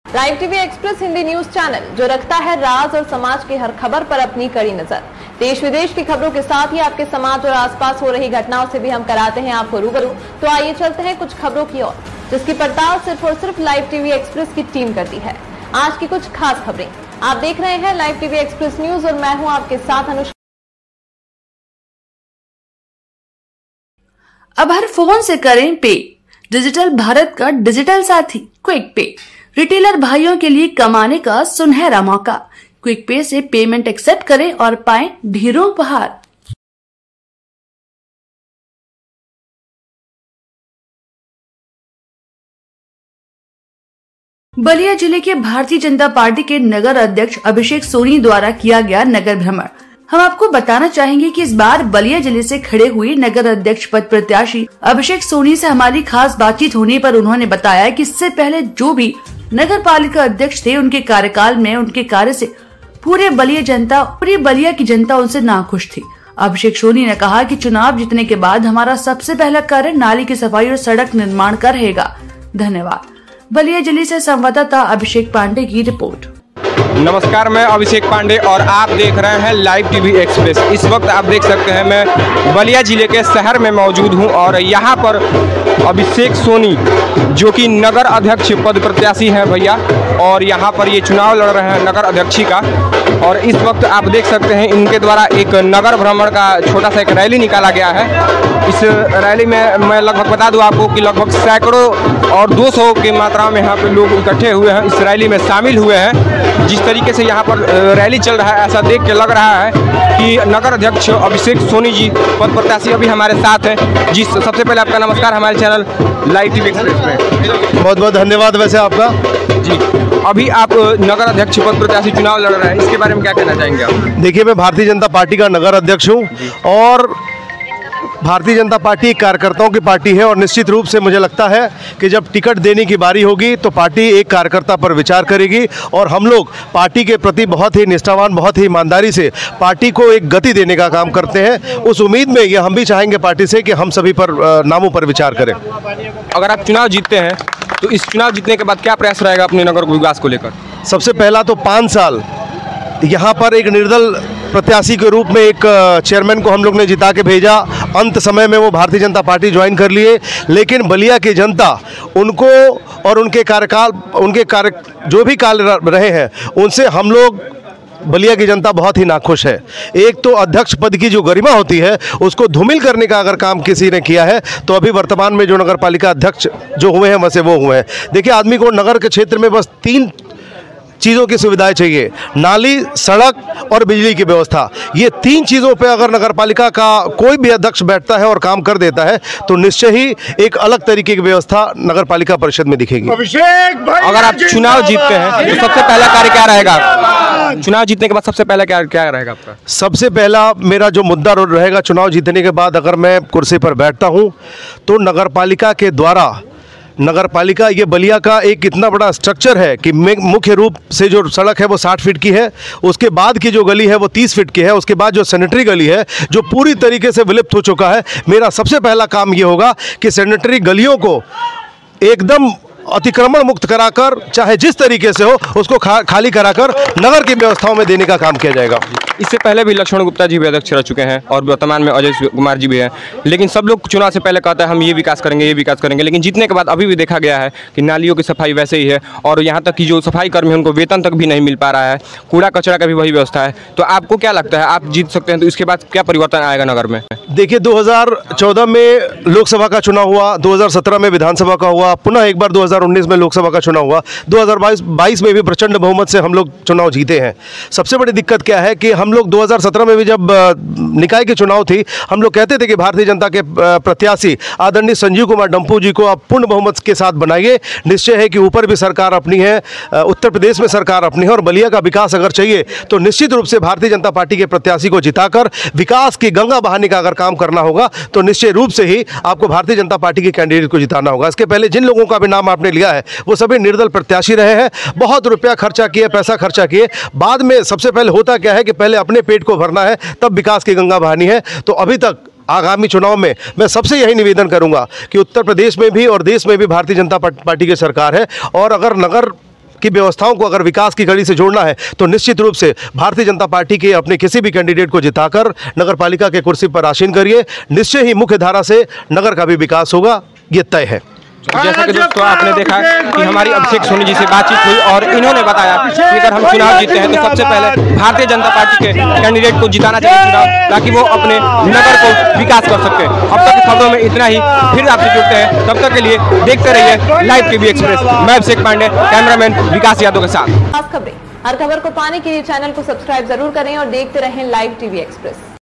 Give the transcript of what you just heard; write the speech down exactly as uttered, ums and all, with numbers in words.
Live TV express Hindi news channel जो रखता है राज और समाज की हर खबर पर अपनी कड़ी नजर। देश विदेश की खबरों के साथ ही आपके समाज और आसपास हो रही घटनाओं से भी हम कराते हैं आपको रूबरू। तो आइए चलते हैं कुछ खबरों की ओर, जिसकी पड़ताल सिर्फ और सिर्फ लाइव टीवी एक्सप्रेस की टीम करती है। आज की कुछ खास खबरें आप देख रहे हैं लाइव टीवी एक्सप्रेस न्यूज और मैं हूं आपके साथ अनुष्का। अब हर फोन से करें पे। डिजिटल भारत का डिजिटल साथी क्विक पे रिटेलर भाइयों के लिए कमाने का सुनहरा मौका। क्विक पे से पेमेंट एक्सेप्ट करें और पाएं ढेरों उपहार। बलिया जिले के भारतीय जनता पार्टी के नगर अध्यक्ष अभिषेक सोनी द्वारा किया गया नगर भ्रमण। हम आपको बताना चाहेंगे कि इस बार बलिया जिले से खड़े हुए नगर अध्यक्ष पद प्रत्याशी अभिषेक सोनी से हमारी खास बातचीत होने पर उन्होंने बताया कि इससे पहले जो भी नगर पालिका अध्यक्ष थे, उनके कार्यकाल में उनके कार्य से पूरे बलिया जनता पूरी बलिया की जनता उनसे नाखुश थी। अभिषेक सोनी ने कहा कि चुनाव जीतने के बाद हमारा सबसे पहला कार्य नाली की सफाई और सड़क निर्माण का रहेगा। धन्यवाद। बलिया जिले से संवाददाता अभिषेक पांडे की रिपोर्ट। नमस्कार, मैं अभिषेक पांडे और आप देख रहे हैं लाइव टीवी एक्सप्रेस। इस वक्त आप देख सकते हैं मैं बलिया जिले के शहर में मौजूद हूं और यहां पर अभिषेक सोनी जो कि नगर अध्यक्ष पद प्रत्याशी हैं भैया, और यहां पर ये चुनाव लड़ रहे हैं नगर अध्यक्षी का। और इस वक्त आप देख सकते हैं इनके द्वारा एक नगर भ्रमण का छोटा सा एक रैली निकाला गया है। इस रैली में मैं लगभग बता दूं आपको कि लगभग सैकड़ों और दो सौ की मात्रा में यहाँ पे लोग इकट्ठे हुए हैं, इस रैली में शामिल हुए हैं। जिस तरीके से यहाँ पर रैली चल रहा है, ऐसा देख के लग रहा है कि नगर अध्यक्ष अभिषेक सोनी जी पद प्रत्याशी अभी हमारे साथ हैं। जी सबसे पहले आपका नमस्कार हमारे चैनल लाइव टीवी एक्सप्रेस में। बहुत बहुत धन्यवाद वैसे आपका। जी अभी आप नगर अध्यक्ष पद प्रत्याशी चुनाव लड़ रहे हैं, इसके बारे में क्या कहना चाहेंगे आप? देखिए, मैं भारतीय जनता पार्टी का नगर अध्यक्ष हूँ और भारतीय जनता पार्टी कार्यकर्ताओं की पार्टी है और निश्चित रूप से मुझे लगता है कि जब टिकट देने की बारी होगी तो पार्टी एक कार्यकर्ता पर विचार करेगी और हम लोग पार्टी के प्रति बहुत ही निष्ठावान, बहुत ही ईमानदारी से पार्टी को एक गति देने का काम करते हैं। उस उम्मीद में ये हम भी चाहेंगे पार्टी से कि हम सभी पर नामों पर विचार करें। अगर आप चुनाव जीतते हैं तो इस चुनाव जीतने के बाद क्या प्रयास रहेगा अपने नगर विकास को लेकर? सबसे पहला तो पाँच साल यहाँ पर एक निर्दल प्रत्याशी के रूप में एक चेयरमैन को हम लोग ने जिता के भेजा। अंत समय में वो भारतीय जनता पार्टी ज्वाइन कर लिए, लेकिन बलिया की जनता उनको और उनके कार्यकाल उनके कार्य जो भी कार्य रहे हैं उनसे हम लोग बलिया की जनता बहुत ही नाखुश है। एक तो अध्यक्ष पद की जो गरिमा होती है उसको धूमिल करने का अगर काम किसी ने किया है तो अभी वर्तमान में जो नगर पालिका अध्यक्ष जो हुए हैं वैसे वो हुए हैं। देखिए, आदमी को नगर के क्षेत्र में बस तीन चीज़ों की सुविधाएं चाहिए, नाली, सड़क और बिजली की व्यवस्था। ये तीन चीज़ों पे अगर नगर पालिका का कोई भी अध्यक्ष बैठता है और काम कर देता है तो निश्चय ही एक अलग तरीके की व्यवस्था नगर पालिका परिषद में दिखेगी। अगर आप चुनाव जीतते हैं तो सबसे पहला कार्य क्या रहेगा? चुनाव जीतने के बाद सबसे पहला क्या क्या रहेगा आपका? सबसे पहला मेरा जो मुद्दा रहेगा, चुनाव जीतने के बाद अगर मैं कुर्सी पर बैठता हूँ तो नगर पालिका के द्वारा नगर पालिका ये बलिया का एक इतना बड़ा स्ट्रक्चर है कि मुख्य रूप से जो सड़क है वो साठ फीट की है, उसके बाद की जो गली है वो तीस फीट की है, उसके बाद जो सैनिटरी गली है जो पूरी तरीके से विलुप्त हो चुका है। मेरा सबसे पहला काम ये होगा कि सैनिटरी गलियों को एकदम अतिक्रमण मुक्त कराकर, चाहे जिस तरीके से हो, उसको खा, खाली कराकर नगर की व्यवस्थाओं में देने का काम किया जाएगा। इससे पहले भी लक्ष्मण गुप्ता जी भी अध्यक्ष रह चुके हैं और वर्तमान में अजय कुमार जी भी हैं, लेकिन सब लोग चुनाव से पहले कहते हैं हम ये विकास करेंगे ये विकास करेंगे, लेकिन जीतने के बाद अभी भी देखा गया है कि नालियों की सफाई वैसे ही है और यहाँ तक कि जो सफाई कर्मी हैं उनको वेतन तक भी नहीं मिल पा रहा है, कूड़ा कचरा का भी वही व्यवस्था है। तो आपको क्या लगता है, आप जीत सकते हैं तो इसके बाद क्या परिवर्तन आएगा नगर में? देखिए, दो हज़ार चौदह में लोकसभा का चुनाव हुआ, दो हज़ार सत्रह में विधानसभा का हुआ, पुनः एक बार दो हज़ार उन्नीस में लोकसभा का चुनाव हुआ, दो हज़ार बाईस में भी प्रचंड बहुमत से हम लोग चुनाव जीते हैं। सबसे बड़ी दिक्कत क्या है कि हम लोग दो हज़ार सत्रह में भी जब निकाय के चुनाव थी, हम लोग कहते थे कि भारतीय जनता के प्रत्याशी आदरणीय संजीव कुमार डंपू जी को आप पूर्ण बहुमत के साथ बनाइए। निश्चय है कि ऊपर भी सरकार अपनी है, उत्तर प्रदेश में सरकार अपनी है और बलिया का विकास अगर चाहिए तो निश्चित रूप से भारतीय जनता पार्टी के प्रत्याशी को जिताकर विकास की गंगा बहाने का अगर काम करना होगा तो निश्चय रूप से ही आपको भारतीय जनता पार्टी के कैंडिडेट को जिताना होगा। इसके पहले जिन लोगों का भी नाम आपने लिया है वो सभी निर्दल प्रत्याशी रहे हैं, बहुत रुपया खर्चा किए, पैसा खर्चा किए। बाद में सबसे पहले होता क्या है कि पहले अपने पेट को भरना है, तब विकास की गंगा बहानी है। तो अभी तक आगामी चुनाव में मैं सबसे यही निवेदन करूंगा कि उत्तर प्रदेश में भी और देश में भी भारतीय जनता पार्टी की सरकार है और अगर नगर की व्यवस्थाओं को अगर विकास की कड़ी से जोड़ना है तो निश्चित रूप से भारतीय जनता पार्टी के अपने किसी भी कैंडिडेट को जिताकर नगर पालिका के कुर्सी पर आसीन करिए। निश्चय ही मुख्य धारा से नगर का भी विकास होगा, ये तय है। जैसा कि दोस्तों आपने देखा कि हमारी अभिषेक सोनी जी से बातचीत हुई और इन्होंने बताया कि अगर हम चुनाव जीतते हैं तो सबसे पहले भारतीय जनता पार्टी के कैंडिडेट को जिताना चाहिए चुनाव, ताकि वो अपने नगर को विकास कर सके। अब तक की खबरों में इतना ही, फिर आपसे जुड़ते हैं, तब तक के लिए देखते रहिए लाइव टीवी एक्सप्रेस। मैं अभिषेक पांडे, कैमरामैन विकास यादव के साथ। खास खबरें, हर खबर को पाने के लिए चैनल को सब्सक्राइब जरूर करें और देखते रहें लाइव टीवी एक्सप्रेस।